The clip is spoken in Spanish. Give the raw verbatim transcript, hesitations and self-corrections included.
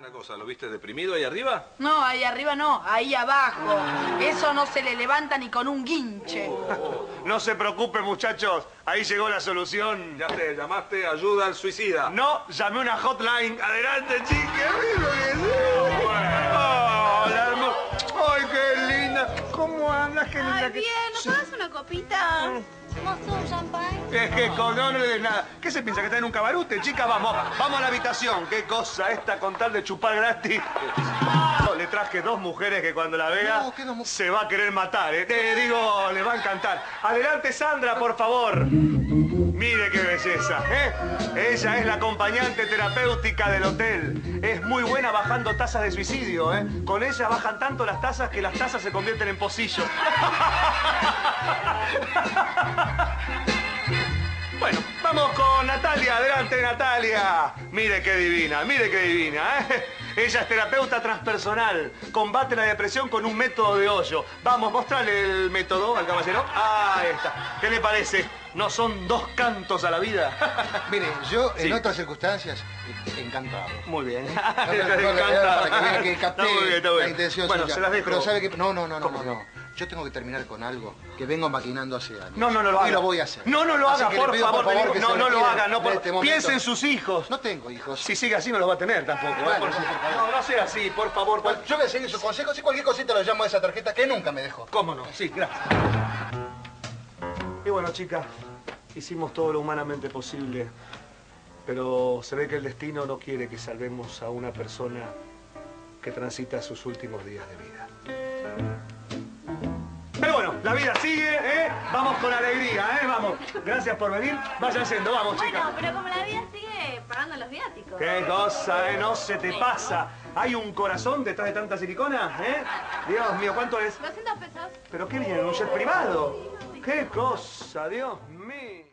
Una cosa, ¿lo viste deprimido ahí arriba? No, ahí arriba no, ahí abajo. Eso no se le levanta ni con un guinche. Oh, oh. No se preocupen, muchachos. Ahí llegó la solución. Ya te llamaste ayuda al suicida. No, llamé una hotline. Adelante, chique. Oh, la hermo... ¡Ay, qué linda! ¿Cómo andas? Qué linda. Ay, bien, ¿nos pagas una copita? ¿Mozo un champán? Es que con no, no le des nada. ¿Qué se piensa que está en un cabarute, chicas? Vamos, vamos a la habitación. ¿Qué cosa esta con tal de chupar gratis? Oh, le traje dos mujeres que cuando la vea No, ¿qué dos mu- se va a querer matar, ¿eh? Te digo, le va a encantar. Adelante, Sandra, por favor. Mire qué belleza, ¿eh? Ella es la acompañante terapéutica del hotel. Es muy buena bajando tasas de suicidio, ¿eh? Con ella bajan tanto las tasas que las tasas se convierten en pocillo. Bueno, vamos con Natalia. Adelante, Natalia. Mire qué divina, mire qué divina, ¿eh? Ella es terapeuta transpersonal. Combate la depresión con un método de hoyo. Vamos, mostrarle el método al caballero. Ahí está. ¿Qué le parece? ¿No son dos cantos a la vida? Mire, yo en Sí. otras circunstancias, encantado. Muy bien. No, no, no, para que vea que capté Está muy bien, está muy la bien. intención Bueno, suya. se las dejo. Pero sabe que... No, no, no, no, ¿Cómo no, no? no. Yo tengo que terminar con algo que vengo maquinando hace años. No, no, no lo Y haga. lo voy a hacer. No, no lo Así haga, que le por pido, favor. por favor, le que digo, se no, no lo retire haga. No, de por... este momento. Piense en sus hijos. No tengo hijos. Si sigue así no los va a tener tampoco. ¿eh? Bueno, Por- sí, por favor. No, no sea así, por favor. Bueno, yo voy a seguir sus consejos y cualquier cosita lo llamo a esa tarjeta que nunca me dejó. ¿Cómo no? Sí, gracias. Y bueno, chicas, hicimos todo lo humanamente posible, pero se ve que el destino no quiere que salvemos a una persona que transita sus últimos días de vida. Pero bueno, la vida sigue, ¿eh? Vamos con alegría, ¿eh? Vamos. Gracias por venir. Vayan yendo, vamos, chicas. Bueno, pero como la vida sigue pagando los viáticos. Qué cosa, ¿eh? No se te pasa. ¿Hay un corazón detrás de tanta silicona, eh? Dios mío, ¿cuánto es? doscientos pesos. ¿Pero qué viene? ¿Un jet privado? ¡Qué cosa, Dios mío!